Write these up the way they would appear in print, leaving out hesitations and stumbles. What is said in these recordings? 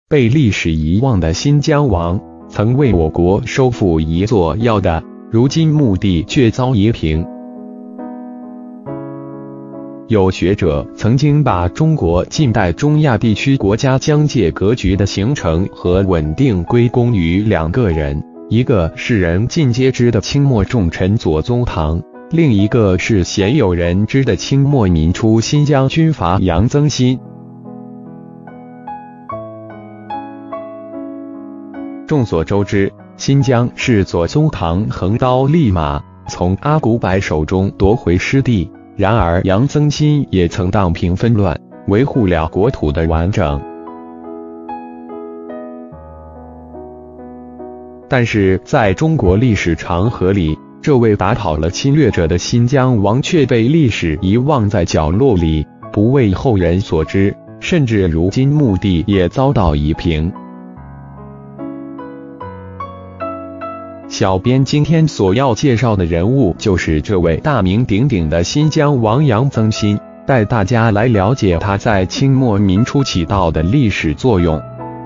被历史遗忘的新疆王，曾为我国收复一座要地，如今墓地却遭夷平。有学者曾经把中国近代中亚地区国家疆界格局的形成和稳定归功于两个人，一个是人尽皆知的清末重臣左宗棠，另一个是鲜有人知的清末民初新疆军阀杨增新。众所周知，新疆是左宗棠横刀立马从阿古柏手中夺回失地，然而杨增新也曾荡平纷乱，维护了国土的完整。但是在中国历史长河里，这位打跑了侵略者的新疆王却被历史遗忘在角落里，不为后人所知，甚至如今墓地也遭到夷平。小编今天所要介绍的人物就是这位大名鼎鼎的新疆王杨增新，带大家来了解他在清末民初起到的历史作用。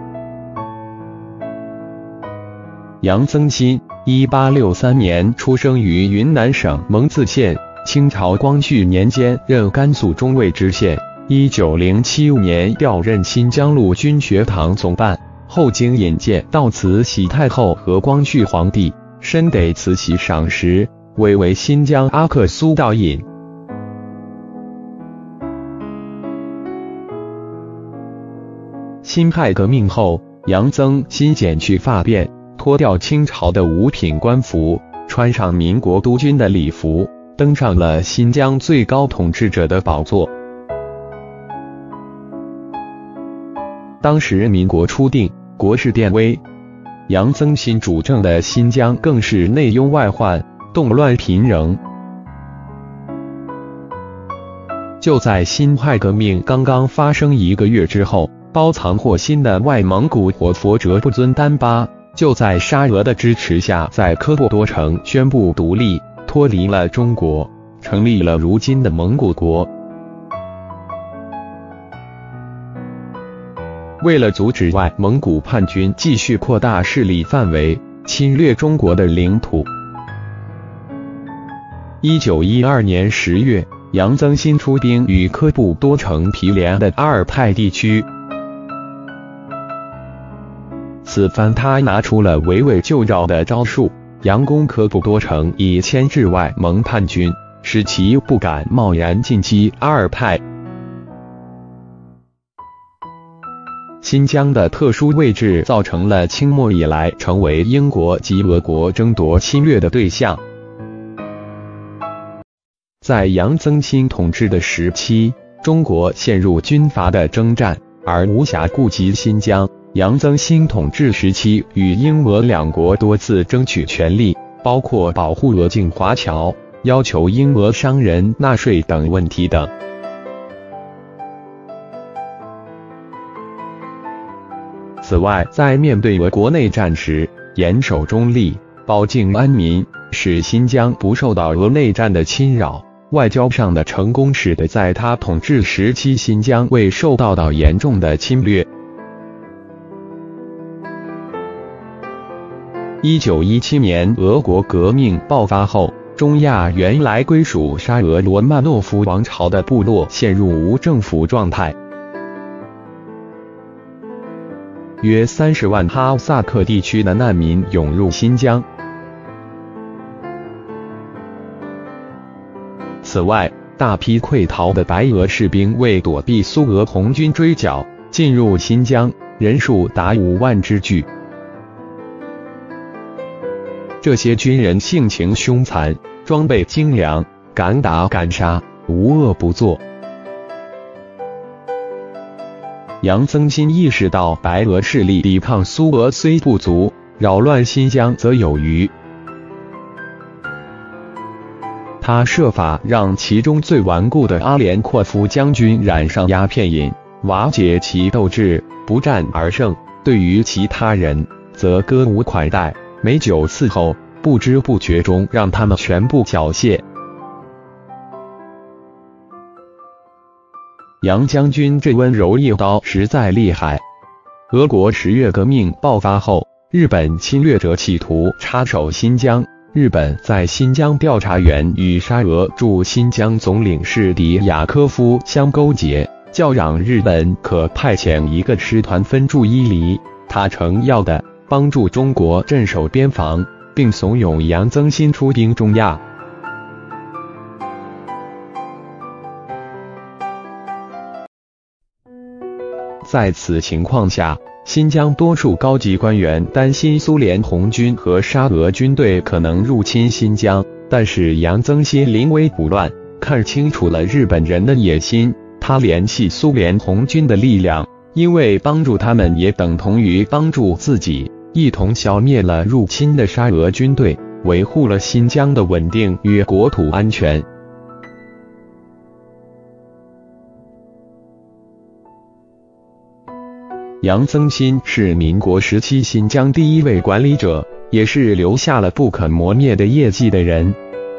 杨增新，1863年出生于云南省蒙自县，清朝光绪年间任甘肃中卫知县，1907年调任新疆陆军学堂总办，后经引荐到慈禧太后和光绪皇帝，深得慈禧赏识，为新疆阿克苏道尹。辛亥革命后，杨增新剪去发辫，脱掉清朝的五品官服，穿上民国督军的礼服，登上了新疆最高统治者的宝座。当时民国初定，国势变危，杨增新主政的新疆更是内忧外患，动乱频仍。就在辛亥革命刚刚发生1个月之后，包藏祸心的外蒙古活佛哲布尊丹巴就在沙俄的支持下，在科布多城宣布独立，脱离了中国，成立了如今的蒙古国。为了阻止外蒙古叛军继续扩大势力范围，侵略中国的领土，1912年10月，杨增新出兵与科布多城毗连的阿尔泰地区。此番他拿出了围魏救赵的招数，佯攻科布多城，以牵制外蒙叛军，使其不敢贸然进击阿尔泰。新疆的特殊位置造成了清末以来成为英国及俄国争夺侵略的对象。在杨增新统治的时期，中国陷入军阀的征战，而无暇顾及新疆。杨增新统治时期，与英俄两国多次争取权利，包括保护俄境华侨、要求英俄商人纳税等问题等。此外，在面对俄国内战时，严守中立，保境安民，使新疆不受到俄内战的侵扰。外交上的成功使得在他统治时期，新疆未受到严重的侵略。1917年俄国革命爆发后，中亚原来归属沙俄罗曼诺夫王朝的部落陷入无政府状态。约30万哈萨克地区的难民涌入新疆。此外，大批溃逃的白俄士兵为躲避苏俄红军追剿，进入新疆，人数达5万之巨。这些军人性情凶残，装备精良，敢打敢杀，无恶不作。杨增新意识到白俄势力抵抗苏俄虽不足，扰乱新疆则有余。他设法让其中最顽固的阿连阔夫将军染上鸦片瘾，瓦解其斗志，不战而胜；对于其他人，则歌舞款待，美酒伺候，不知不觉中让他们全部缴械。杨将军这温柔一刀实在厉害。 俄国10月革命爆发后，日本侵略者企图插手新疆。日本在新疆调查员与沙俄驻新疆总领事迪亚科夫相勾结，叫嚷日本可派遣一个师团分驻伊犁，他诚要的帮助中国镇守边防，并怂恿杨增新出兵中亚。在此情况下，新疆多数高级官员担心苏联红军和沙俄军队可能入侵新疆，但是杨增新临危不乱，看清楚了日本人的野心，他联系苏联红军的力量，因为帮助他们也等同于帮助自己，一同消灭了入侵的沙俄军队，维护了新疆的稳定与国土安全。杨增新是民国时期新疆第一位管理者，也是留下了不可磨灭的业绩的人。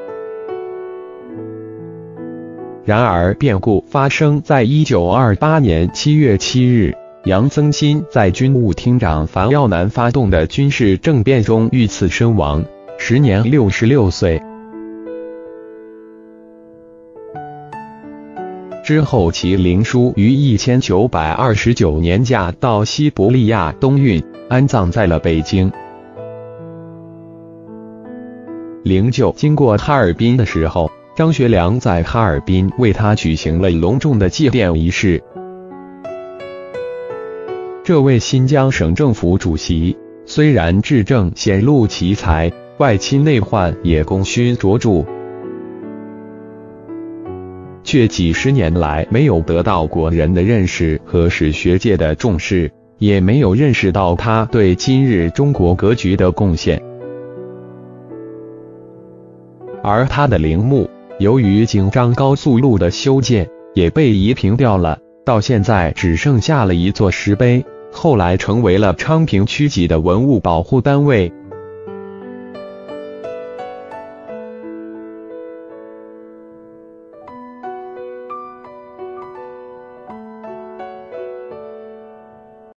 然而变故发生在1928年7月7日，杨增新在军务厅长樊耀南发动的军事政变中遇刺身亡，时年66岁。之后其灵书于1929年驾到西伯利亚东运，安葬在了北京。灵柩经过哈尔滨的时候，张学良在哈尔滨为他举行了隆重的祭奠仪式。这位新疆省政府主席，虽然治政显露奇才，外侵内患也功勋卓著，却几十年来没有得到国人的认识和史学界的重视，也没有认识到他对今日中国格局的贡献。而他的陵墓，由于京张高速路的修建，也被夷平掉了，到现在只剩下了一座石碑，后来成为了昌平区级的文物保护单位。